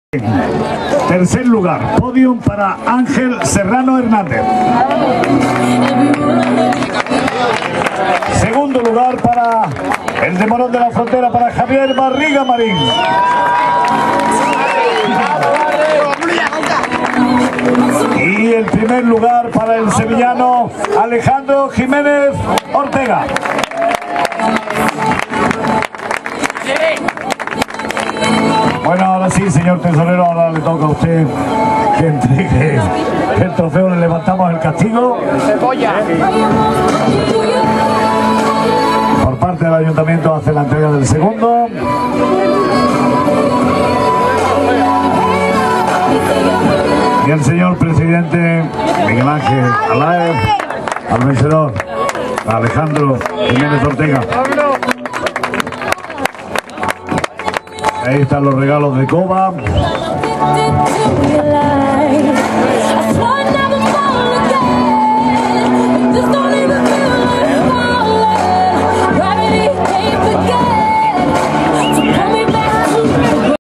Tercer lugar, podium para Ángel Serrano Hernández. Segundo lugar para el de Morón de la Frontera, para Javier Barriga Marín. Y el primer lugar para el sevillano Alejandro Jiménez Ortega. Bueno, ahora sí, señor tesorero, ahora le toca a usted que entregue el trofeo. Le levantamos el castigo por parte del ayuntamiento. Hace la entrega del segundo. Y el señor presidente Miguel Ángel Alaez, al vencedor Alejandro Jiménez Ortega. Ahí están los regalos de Coba.